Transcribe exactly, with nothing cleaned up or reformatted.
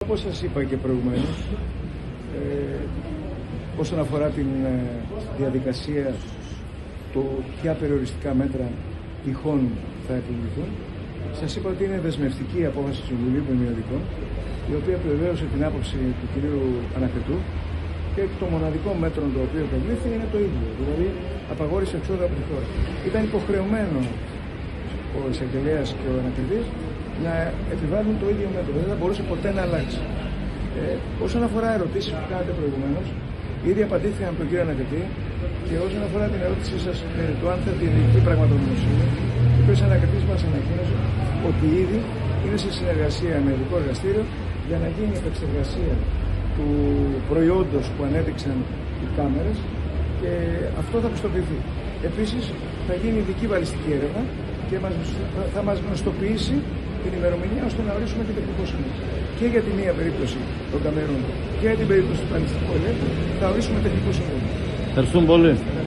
Όπως σας είπα και προηγουμένως, ε, όσον αφορά την ε, διαδικασία, το ποια περιοριστικά μέτρα τυχόν θα επιβληθούν, σας είπα ότι είναι δεσμευτική η απόφαση του Συμβουλίου Μειωδικών, η οποία επιβεβαίωσε την άποψη του κ. Ανακριτού, και το μοναδικό μέτρο το οποίο επιβλήθη είναι το ίδιο, δηλαδή απαγόρευση εξόδου από τη χώρα. Ήταν υποχρεωμένο ο εισαγγελέας και ο ανακριτής να επιβάλλουν το ίδιο μέτρο, δεν θα μπορούσε ποτέ να αλλάξει. Ε, όσον αφορά ερωτήσεις που κάνατε προηγουμένως, ήδη απαντήθηκαν από τον κύριο Ανακριτή, και όσον αφορά την ερώτησή σας ε, το αν θα διεκδικεί πραγματογνωμοσύνη, ο κ. Ανακριτής μας ανακοίνωσε ότι ήδη είναι σε συνεργασία με ειδικό εργαστήριο για να γίνει επεξεργασία του προϊόντος που ανέδειξαν οι κάμερες, και αυτό θα πιστοποιηθεί. Επίσης θα γίνει ειδική βαλιστική έρευνα και θα μας γνωστοποιήσει την ημερομηνία ώστε να ορίσουμε και τεχνικό συμβούλιο. Και για τη μία περίπτωση των καμερών και για την περίπτωση του παλαιστικού ελέγχου θα ορίσουμε τεχνικό συμβούλιο. Ευχαριστούμε πολύ.